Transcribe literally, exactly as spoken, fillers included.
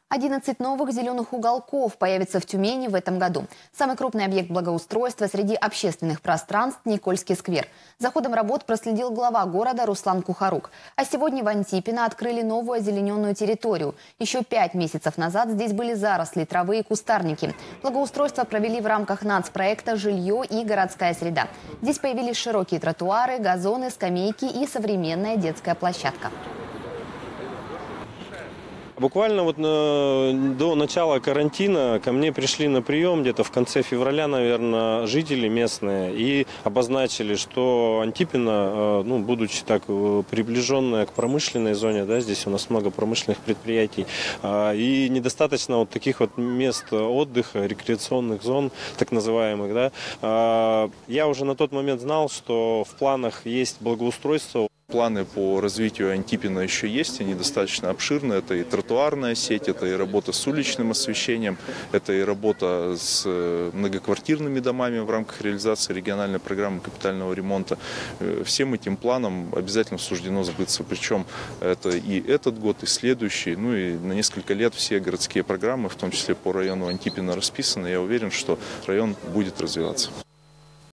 одиннадцать новых зеленых уголков появится в Тюмени в этом году. Самый крупный объект благоустройства среди общественных пространств – Никольский сквер. За ходом работ проследил глава города Руслан Кухарук. А сегодня в Антипино открыли новую озелененную территорию. Еще пять месяцев назад здесь были заросли, травы и кустарники. Благоустройство провели в рамках нацпроекта «Жилье и городская среда». Здесь появились широкие тротуары, газоны, скамейки и современная детская площадка. Буквально вот на, до начала карантина ко мне пришли на прием где-то в конце февраля, наверное, жители местные и обозначили, что Антипино, ну, будучи так приближенная к промышленной зоне, да, здесь у нас много промышленных предприятий, и недостаточно вот таких вот мест отдыха, рекреационных зон, так называемых, да. Я уже на тот момент знал, что в планах есть благоустройство. Планы по развитию Антипино еще есть, они достаточно обширны. Это и тротуарная сеть, это и работа с уличным освещением, это и работа с многоквартирными домами в рамках реализации региональной программы капитального ремонта. Всем этим планам обязательно суждено сбыться. Причем это и этот год, и следующий, ну и на несколько лет все городские программы, в том числе по району Антипино, расписаны. Я уверен, что район будет развиваться.